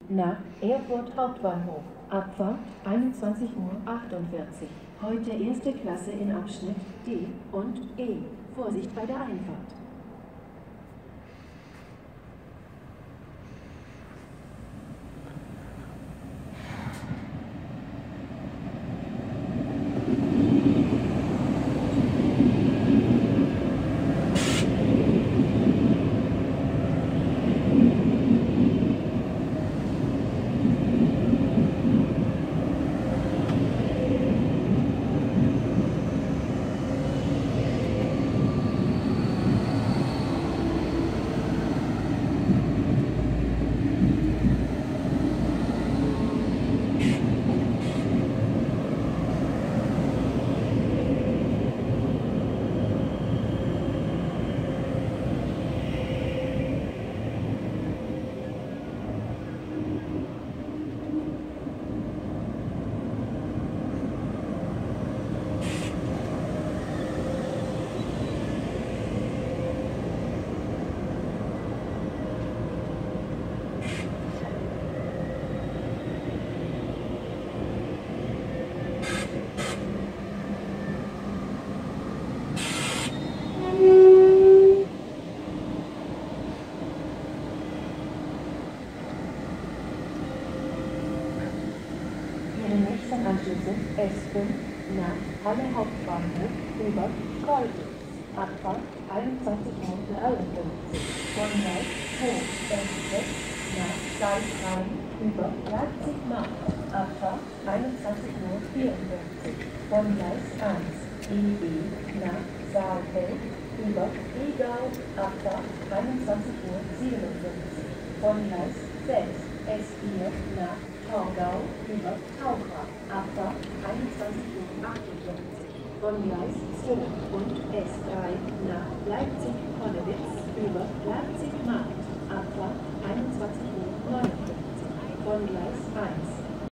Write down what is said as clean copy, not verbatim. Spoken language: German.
nach Erfurt Hauptbahnhof. Abfahrt 21:48 Uhr. Heute erste Klasse in Abschnitt D und E. Vorsicht bei der Einfahrt. Anschlüsse S5 nach Halle Hauptbahnhof über Kolbitz. Abfahrt 21:53 Uhr. Von Gleis hoch S6 nach Gleis Rhein über Leipzig Markt. Abfahrt 21:54 Uhr. Von Gleis 1 EE nach Saalfeld über Egau. Abfahrt 21:57 Uhr. Von Gleis 6 S4 nach Torgau über Taucher. Abfahrt 21:48 Uhr. Von Gleis 2 und S3 nach Leipzig-Konnewitz über Leipzig-Markt. Abfahrt 21:59 Uhr. Von Gleis 1